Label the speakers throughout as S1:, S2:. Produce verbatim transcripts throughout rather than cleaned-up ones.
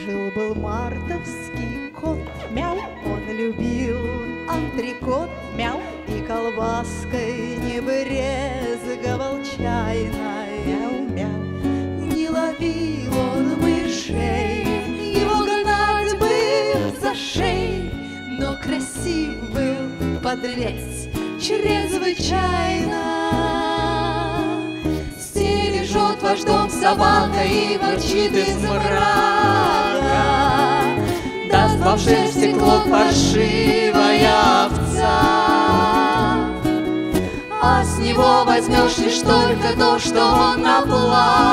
S1: Жил-был мартовский кот, мяу, он любил антрикот, мяу, и колбаской не брезговал чайной, мяу, мяу. Не ловил он мышей, его гнать бы за шею, но красив был подлец чрезвычайно. Стережет ваш дом собака и ворчит из мрака, даст вам в шерсти клок паршивая овца, а с него возьмешь лишь только то, что он наплакал.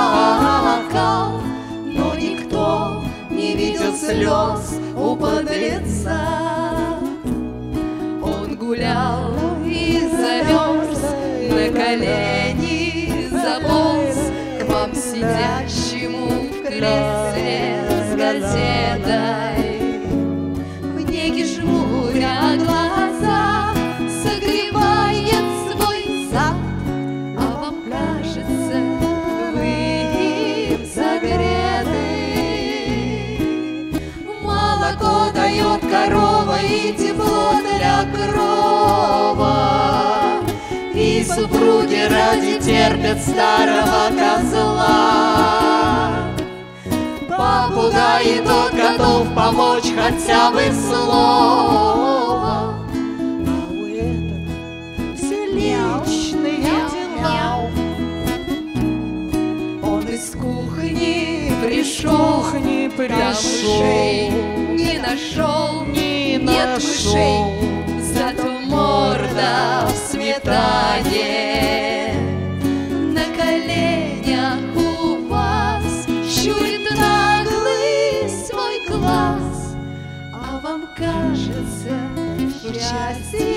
S1: Но никто не видел слез у подлеца. Он гулял и замерз, на колени заполз к вам сидящему в кресле с газетой. В неге жмуря глаза согревает свой зад, а вам кажется, вы им согреты. Молоко дает корова и тепло для крова, и супруги ради терпят старого козла. Попугай и тот готов помочь хотя бы словом, а у этого все личные дела. Он из кухни пришел,
S2: не
S1: да мышей не нашел,
S2: не
S1: нет
S2: нашел.
S1: мышей, зато морда в сметане. На коленях у вас щурит наглый свой глаз, а вам кажется, счастье